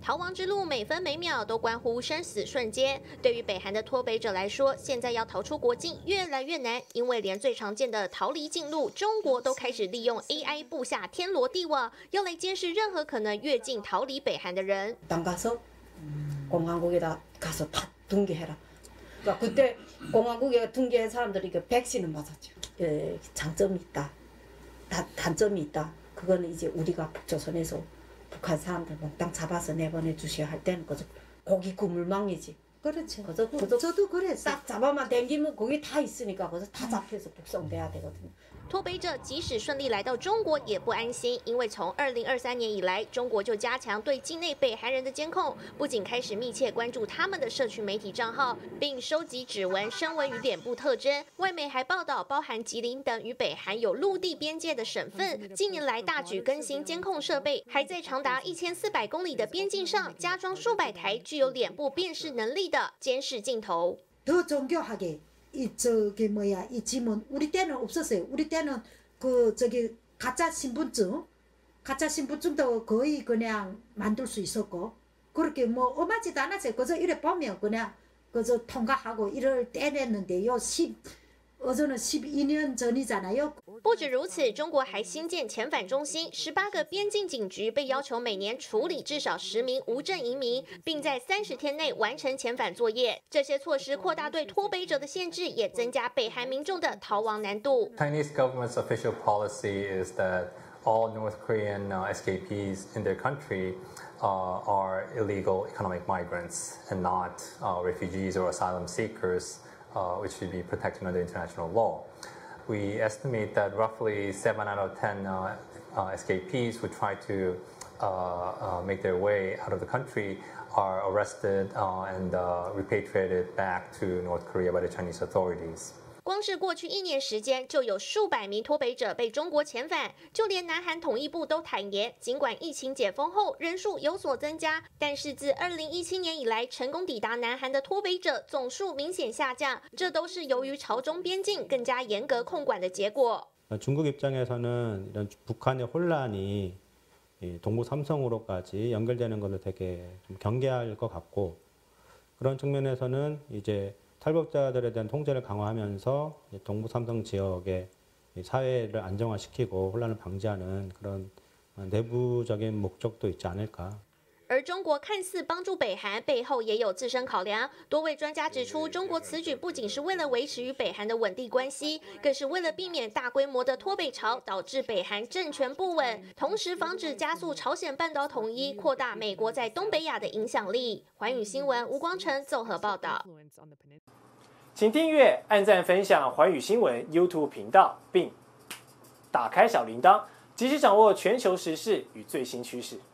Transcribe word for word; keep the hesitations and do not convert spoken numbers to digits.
逃亡之路每分每秒都关乎生死瞬间。对于北韩的脱北者来说，现在要逃出国境越来越难，因为连最常见的逃离近路，中国都开始利用 A I 布下天罗地网，要来监视任何可能越境逃离北韩的人。 나가서 공항국에다 가서 다 등기해라. 그러니까 그때 공항국에 등기한 사람들이 그 백신은 맞았죠. 예, 장점이 있다. 단, 단점이 있다. 그거는 이제 우리가 북조선에서 북한 사람들 몽땅 잡아서 내보내 주셔야 할 때는 그저 고기 구물망이지. 그렇지. 그저, 그저 저도 그랬어. 딱 잡아만 당기면 거기 다 있으니까 그저 다 잡혀서 북송돼야 되거든요. 脱北者即使顺利来到中国也不安心，因为从二零二三年以来，中国就加强对境内北韩人的监控，不仅开始密切关注他们的社群媒体账号，并收集指纹、声纹与脸部特征。外媒还报道，包含吉林等与北韩有陆地边界的省份，近年来大举更新监控设备，还在长达一千四百公里的边境上加装数百台具有脸部辨识能力的监视镜头。 더 정교하게 이 저기 뭐야 이 지문 우리 때는 없었어요. 우리 때는 그 저기 가짜 신분증, 가짜 신분증도 거의 그냥 만들 수 있었고 그렇게 뭐 엄하지도 않았어요. 그저 이래 보면 그냥 그저 통과하고 이럴 때냈는데요. 십 어제는 십이 년 전이잖아요. 不止如此，中国还新建遣返中心，十八个边境警局被要求每年处理至少十名无证移民，并在三十天内完成遣返作业。这些措施扩大对脱北者的限制，也增加北韩民众的逃亡难度。 Chinese government's official policy is that all North Korean uh, escapees in their country uh, are illegal economic migrants and not uh, refugees or asylum seekers, uh, which should be protected under international law. We estimate that roughly seven out of ten uh, uh, escapees who try to uh, uh, make their way out of the country are arrested uh, and uh, repatriated back to North Korea by the Chinese authorities. 光是过去一年时间，就有数百名脱北者被中国遣返。就连南韩统一部都坦言，尽管疫情解封后人数有所增加，但是自二零一七年以来，成功抵达南韩的脱北者总数明显下降。这都是由于朝中边境更加严格控管的结果。 중국 입장에서는 이런 북한의 혼란이 동부 삼성으로까지 연결되는 것을 되게 좀 경계할 것 같고 그런 측면에서는 이제 탈북자들에 대한 통제를 강화하면서 동부 삼성 지역의 사회를 안정화시키고 혼란을 방지하는 그런 내부적인 목적도 있지 않을까. 而中国看似帮助北韩，背后也有自身考量。多位专家指出，中国此举不仅是为了维持与北韩的稳定关系，更是为了避免大规模的脱北潮导致北韩政权不稳，同时防止加速朝鲜半岛统一，扩大美国在东北亚的影响力。寰宇新闻吴光成综合报道。 请订阅、按赞、分享寰宇新闻 YouTube 频道，并打开小铃铛，及时掌握全球时事与最新趋势。